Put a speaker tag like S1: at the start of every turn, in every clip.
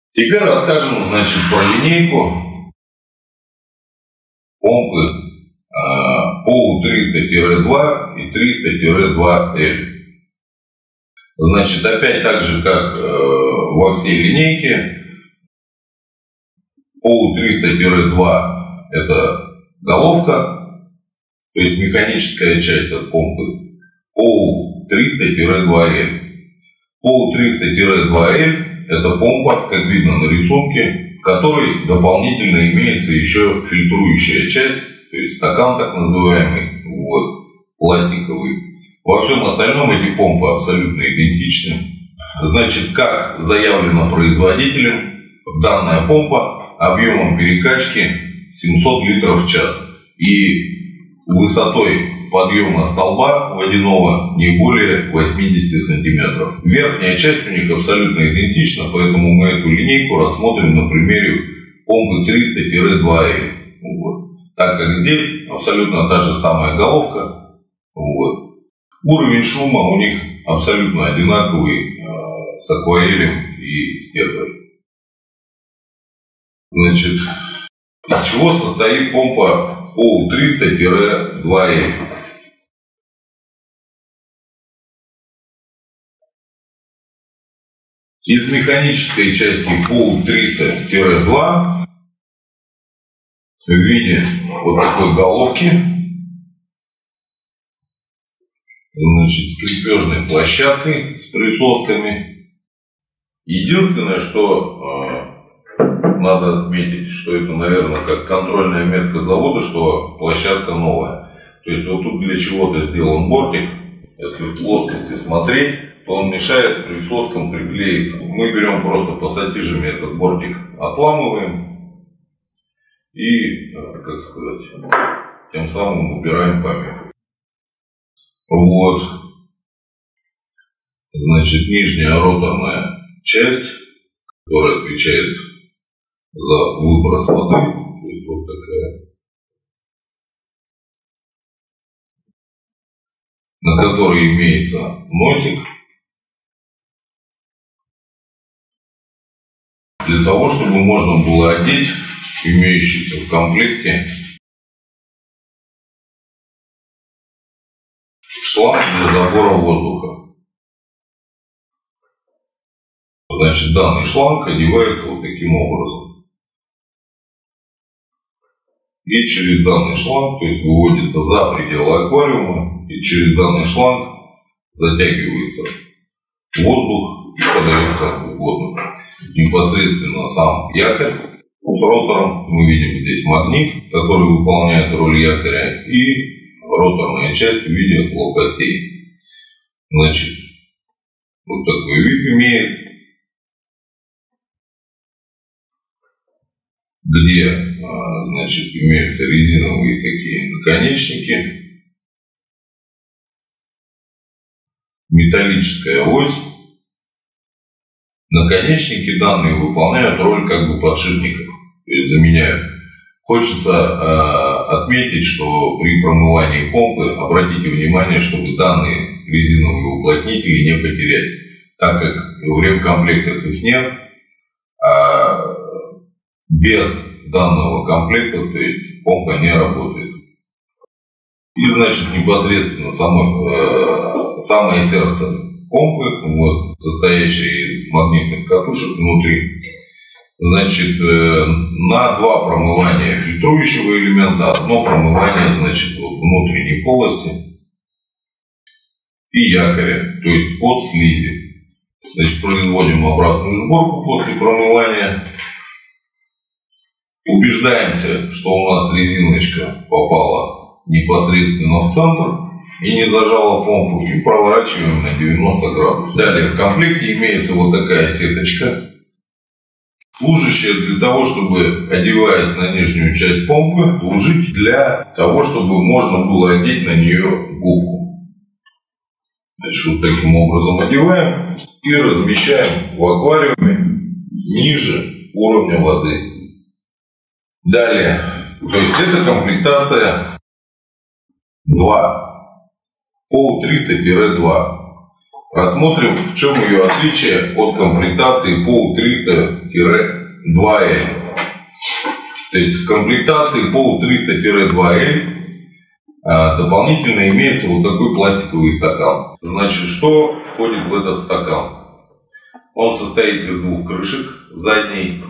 S1: Теперь расскажем, значит, про линейку помпы ПОУ 300-2 и 300-2L. Значит, опять так же, как во всей линейке, ПОУ 300-2 это головка, то есть механическая часть от помпы. ПОУ 300-2L. ПОУ 300-2L это помпа, как видно на рисунке, в которой дополнительно имеется еще фильтрующая часть, то есть стакан так называемый, вот, пластиковый. Во всем остальном эти помпы абсолютно идентичны. Значит, как заявлено производителем, данная помпа объемом перекачки 700 литров в час и высотой подъема столба водяного не более 80 сантиметров. Верхняя часть у них абсолютно идентична, поэтому мы эту линейку рассмотрим на примере помпы 300-2L. Вот. Так как здесь абсолютно та же самая головка. Вот. Уровень шума у них абсолютно одинаковый с акваэлем и с тетрой. Значит, из чего состоит помпа ПОУ 300-2L? Из механической части ПОУ 300-2 в виде вот такой головки, значит, с крепежной площадкой, с присосками. Единственное, что надо отметить, что это, наверное, как контрольная метка завода, что площадка новая. То есть вот тут для чего-то сделан бортик. Если в плоскости смотреть, то он мешает присоскам приклеиться. Мы берем просто пассатижами этот бортик, отламываем и, как сказать, тем самым убираем помеху. Вот. Значит, нижняя роторная часть, которая отвечает за выброс воды, то есть вот такая, на которой имеется носик, для того, чтобы можно было одеть имеющийся в комплекте шланг для забора воздуха. Значит, данный шланг одевается вот таким образом. И через данный шланг, то есть выводится за пределы аквариума, и через данный шланг затягивается воздух и подается в воду. Непосредственно сам якорь с ротором, мы видим здесь магнит, который выполняет роль якоря, и роторная часть в виде лопастей. Значит, вот такой вид имеет, где, значит, имеются резиновые такие наконечники, металлическая ось. Наконечники данные выполняют роль как бы подшипников, то есть заменяют. Хочется отметить, что при промывании помпы обратите внимание, чтобы данные резиновые уплотнители не потерять, так как в ремкомплектах их нет. Без данного комплекта, то есть помпа не работает. И, значит, непосредственно самое сердце помпы, вот, состоящее из магнитных катушек внутри, значит, на два промывания фильтрующего элемента, одно промывание, значит, вот, внутренней полости и якоря, то есть от слизи. Значит, производим обратную сборку после промывания. Убеждаемся, что у нас резиночка попала непосредственно в центр и не зажала помпу, и проворачиваем на 90 градусов. Далее в комплекте имеется вот такая сеточка, служащая для того, чтобы, одеваясь на нижнюю часть помпы, служить для того, чтобы можно было одеть на нее губку. Значит, вот таким образом одеваем и размещаем в аквариуме ниже уровня воды. Далее, то есть это комплектация 2, ПОУ 300-2. Рассмотрим, в чем ее отличие от комплектации POW 300-2L. То есть в комплектации POW 300-2L дополнительно имеется вот такой пластиковый стакан. Значит, что входит в этот стакан? Он состоит из двух крышек, задней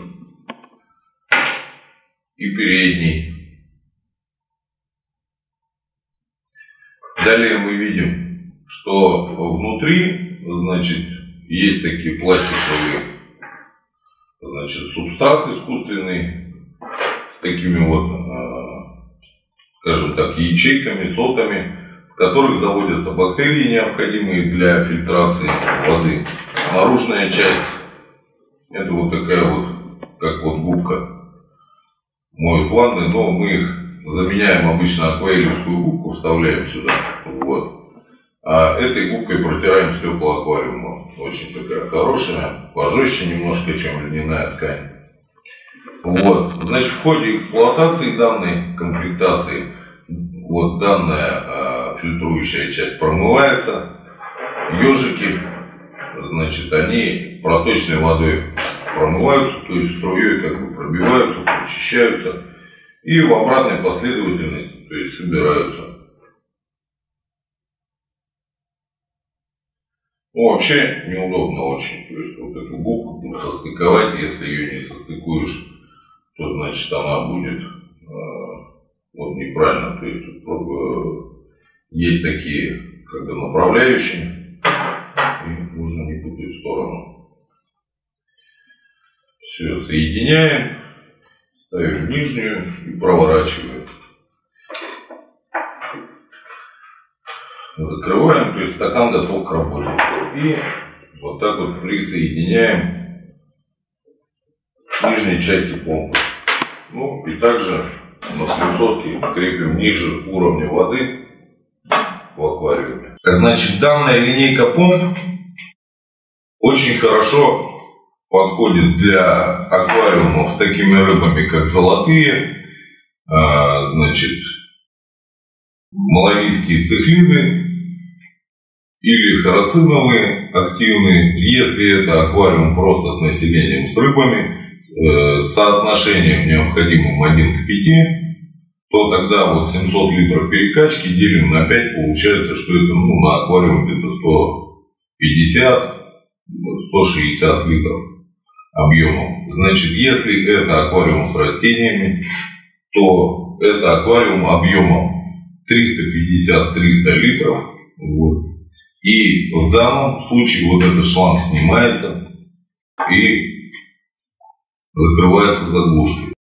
S1: и передней. Далее мы видим, что внутри, значит, есть такие пластиковые, значит, субстрат искусственный с такими вот, скажем так, ячейками, сотами, в которых заводятся бактерии, необходимые для фильтрации воды. Наружная часть — это вот такая вот, как вот губка, моют ванны, но мы их заменяем обычно аквариумскую губку, вставляем сюда, вот. А этой губкой протираем стекла аквариума. Очень такая хорошая, пожестче немножко, чем льняная ткань. Вот. Значит, в ходе эксплуатации данной комплектации вот данная фильтрующая часть промывается. Ежики, значит, они проточной водой промываются, то есть струей как бы пробиваются, очищаются и в обратной последовательности, то есть собираются. Ну, вообще неудобно очень. То есть вот эту губку состыковать, если ее не состыкуешь, то значит она будет вот неправильно. То есть тут есть такие как бы направляющие, и нужно не путать сторону. Все соединяем, ставим нижнюю и проворачиваем. Закрываем, то есть стакан готов к работе. И вот так вот присоединяем к нижней части помпы. Ну и также на присоске крепим ниже уровня воды в аквариуме. Значит, данная линейка помп очень хорошо подходит для аквариумов с такими рыбами, как золотые, значит, малавийские цихлиды или харациновые активные. Если это аквариум просто с населением, с рыбами, с соотношением необходимым 1 к 5, то тогда вот 700 литров перекачки делим на 5, получается, что это на аквариум где-то 150-160 литров объемом. Значит, если это аквариум с растениями, то это аквариум объемом 350-300 литров. Вот. И в данном случае вот этот шланг снимается и закрывается заглушкой.